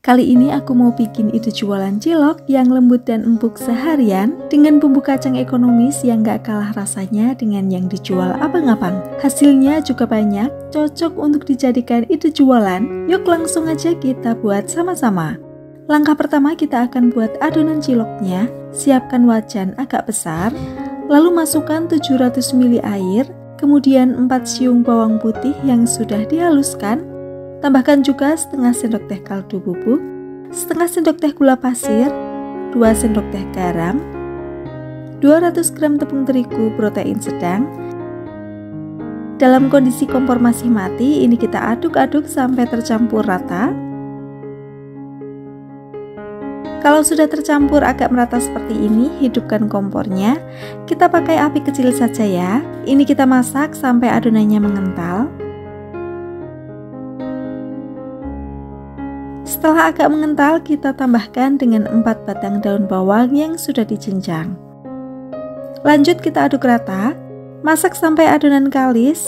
Kali ini aku mau bikin ide jualan cilok yang lembut dan empuk seharian dengan bumbu kacang ekonomis yang gak kalah rasanya dengan yang dijual abang-abang. Hasilnya juga banyak, cocok untuk dijadikan ide jualan. Yuk langsung aja kita buat sama-sama. Langkah pertama kita akan buat adonan ciloknya. Siapkan wajan agak besar, lalu masukkan 700 ml air, kemudian 4 siung bawang putih yang sudah dihaluskan. Tambahkan juga setengah sendok teh kaldu bubuk, setengah sendok teh gula pasir, 2 sendok teh garam, 200 gram tepung terigu protein sedang. Dalam kondisi kompor masih mati, ini kita aduk-aduk sampai tercampur rata. Kalau sudah tercampur agak merata seperti ini, hidupkan kompornya. Kita pakai api kecil saja ya. Ini kita masak sampai adonannya mengental. Setelah agak mengental, kita tambahkan dengan 4 batang daun bawang yang sudah dicincang. Lanjut kita aduk rata, masak sampai adonan kalis.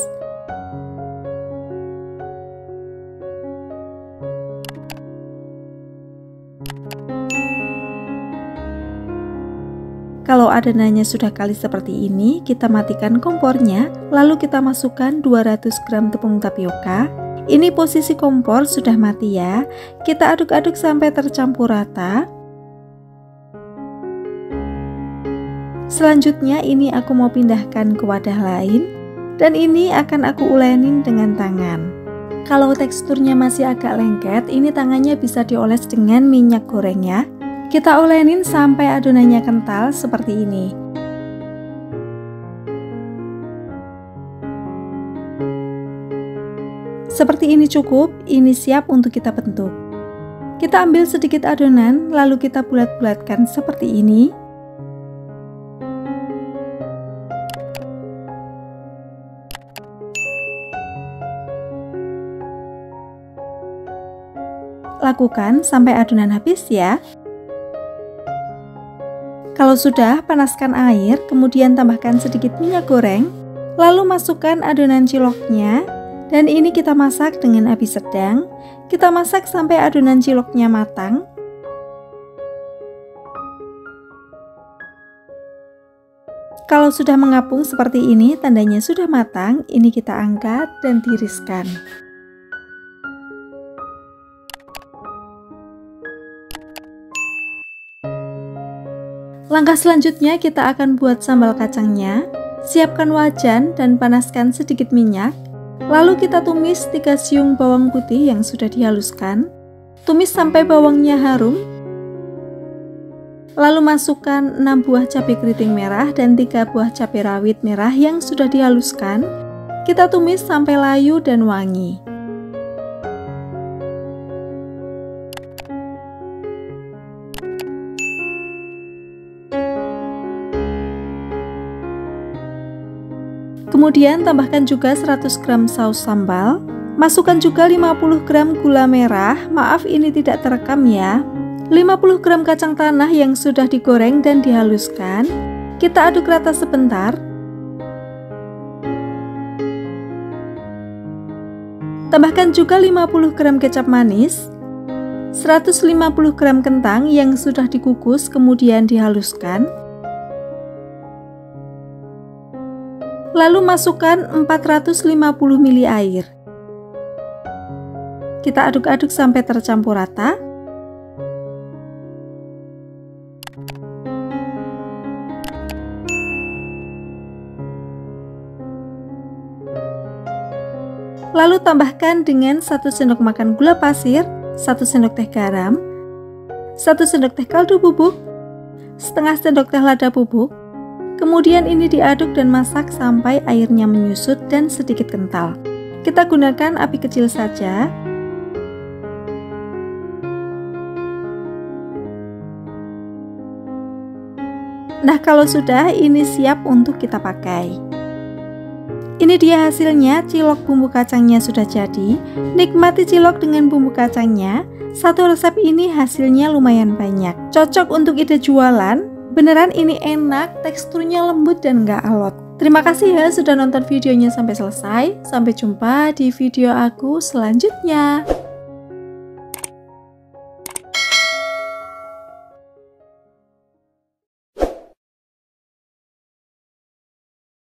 Kalau adonannya sudah kalis seperti ini, kita matikan kompornya, lalu kita masukkan 200 gram tepung tapioka. Ini posisi kompor sudah mati ya. Kita aduk-aduk sampai tercampur rata. Selanjutnya ini aku mau pindahkan ke wadah lain, dan ini akan aku ulenin dengan tangan. Kalau teksturnya masih agak lengket, ini tangannya bisa dioles dengan minyak goreng ya. Kita ulenin sampai adonannya kental seperti ini. Seperti ini cukup, ini siap untuk kita bentuk. Kita ambil sedikit adonan, lalu kita bulat-bulatkan seperti ini. Lakukan sampai adonan habis ya. Kalau sudah, panaskan air, kemudian tambahkan sedikit minyak goreng, lalu masukkan adonan ciloknya. Dan ini kita masak dengan api sedang. Kita masak sampai adonan ciloknya matang. Kalau sudah mengapung seperti ini, tandanya sudah matang. Ini kita angkat dan tiriskan. Langkah selanjutnya kita akan buat sambal kacangnya. Siapkan wajan dan panaskan sedikit minyak. Lalu kita tumis 3 siung bawang putih yang sudah dihaluskan. Tumis sampai bawangnya harum. Lalu masukkan 6 buah cabai keriting merah dan 3 buah cabai rawit merah yang sudah dihaluskan. Kita tumis sampai layu dan wangi. Kemudian tambahkan juga 100 gram saus sambal. Masukkan juga 50 gram gula merah. Maaf ini tidak terekam ya. 50 gram kacang tanah yang sudah digoreng dan dihaluskan. Kita aduk rata sebentar. Tambahkan juga 50 gram kecap manis. 150 gram kentang yang sudah dikukus kemudian dihaluskan. Lalu masukkan 450 ml air. Kita aduk-aduk sampai tercampur rata. Lalu tambahkan dengan 1 sendok makan gula pasir, 1 sendok teh garam, 1 sendok teh kaldu bubuk, setengah sendok teh lada bubuk. Kemudian ini diaduk dan masak sampai airnya menyusut dan sedikit kental. Kita gunakan api kecil saja. Nah, kalau sudah, ini siap untuk kita pakai. Ini dia hasilnya, cilok bumbu kacangnya sudah jadi. Nikmati cilok dengan bumbu kacangnya. Satu resep ini hasilnya lumayan banyak. Cocok untuk ide jualan. Beneran ini enak, teksturnya lembut dan gak alot. Terima kasih ya sudah nonton videonya sampai selesai. Sampai jumpa di video aku selanjutnya.